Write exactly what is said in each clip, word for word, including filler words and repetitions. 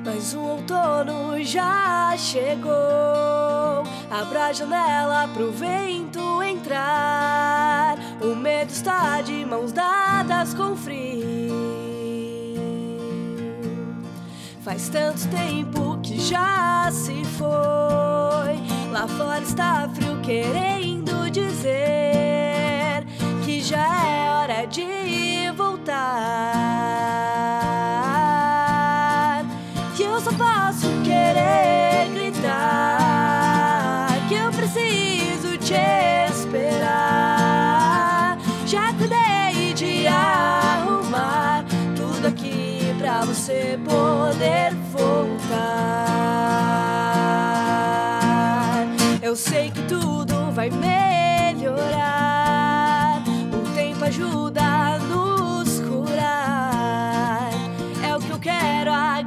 mas o outono já chegou. Abra a janela pro vento entrar. O medo está de mãos dadas com frio. Faz tanto tempo que já se foi. Lá fora está frio, querendo dizer que já é hora de voltar. Que eu só posso querer gritar, que eu preciso te esperar. Já cuidei de arrumar tudo aqui pra você poder voltar. Eu sei que tudo vai melhorar. O tempo ajuda a nos curar. É o que eu quero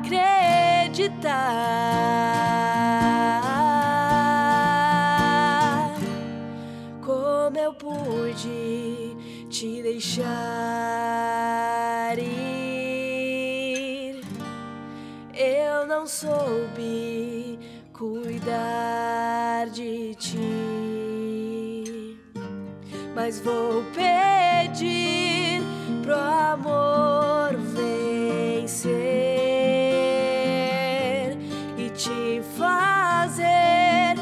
acreditar. Como eu pude te deixar ir? Eu não soube cuidar de ti, mas vou pedir pro amor vencer e te fazer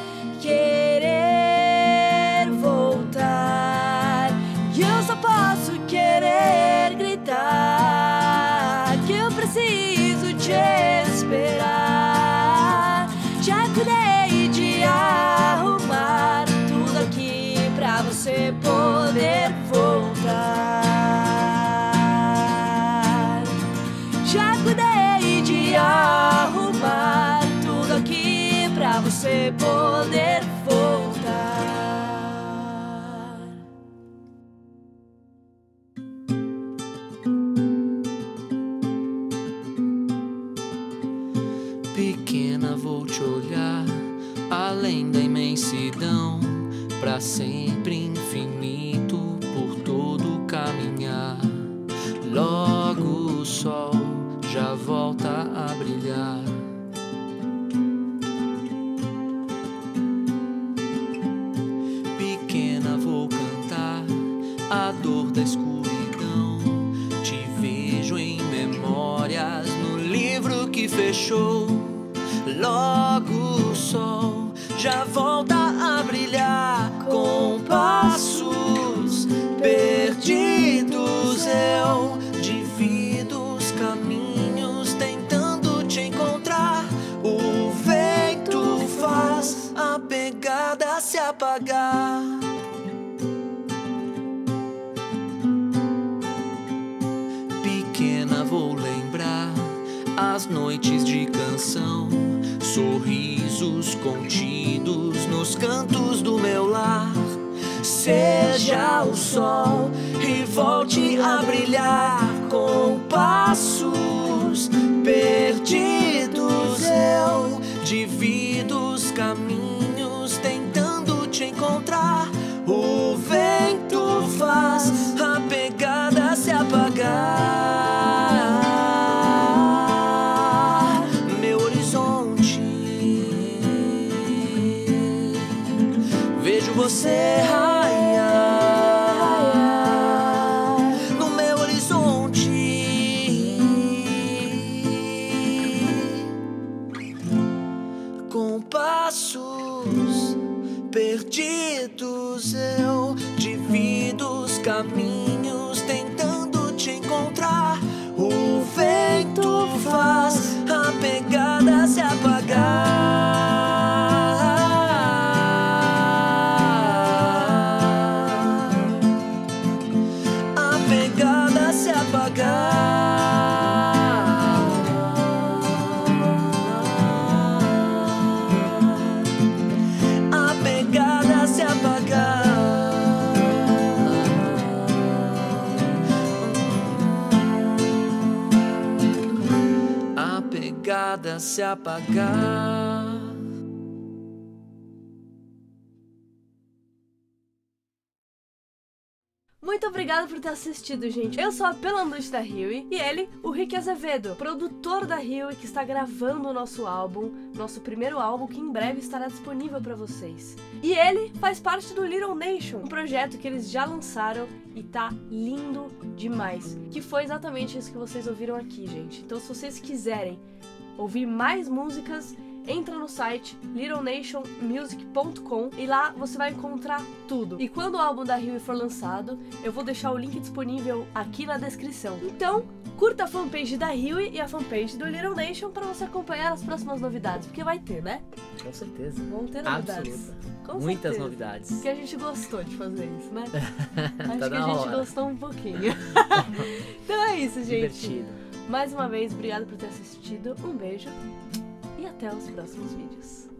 querer voltar. E eu só posso querer gritar que eu preciso te esperar. Já cuidei de arrumar tudo aqui pra você poder voltar. Já cuidei de arrumar tudo aqui pra você poder voltar. Pequena, vou te olhar além da imensidão, pra sempre infinito, por todo caminhar. Logo o sol já volta a brilhar. Pequena, vou cantar a dor da escuridão. Te vejo em memórias no livro que fechou. Logo o sol já volta a brilhar. Com passos perdidos eu divido os caminhos tentando te encontrar. O vento faz a pegada se apagar. Pequena, vou lembrar as noites de canção, sorrisos contidos nos cantos do meu lar. Seja o sol e volte a brilhar. Com passos perdidos eu divido os caminhos tentando te encontrar. O vento faz a pegada se apagar. Meu horizonte, vejo você raiar no meu horizonte. Com passos perdidos eu divido os caminhos tentando te encontrar. O vento faz a pegada se apagar. A pegada se apagar. A pegada se apagar. A pegada se apagar. Muito obrigada por ter assistido, gente. Eu sou a Pelanducci da Huey e ele, o Rick Azevedo, produtor da Huey, que está gravando o nosso álbum, nosso primeiro álbum, que em breve estará disponível para vocês. E ele faz parte do Little Nation, um projeto que eles já lançaram e tá lindo demais. Que foi exatamente isso que vocês ouviram aqui, gente. Então, se vocês quiserem ouvir mais músicas, entra no site little nation music ponto com e lá você vai encontrar tudo. E quando o álbum da Huey for lançado, eu vou deixar o link disponível aqui na descrição. Então, curta a fanpage da Huey e a fanpage do Little Nation para você acompanhar as próximas novidades, porque vai ter, né? Com certeza. Vão ter novidades. Absoluta. Com Muitas certeza. novidades. Porque a gente gostou de fazer isso, né? Acho Tá que a na gente hora. gostou um pouquinho. Então é isso, gente. Divertido. Mais uma vez, obrigado por ter assistido. Um beijo e até os próximos vídeos.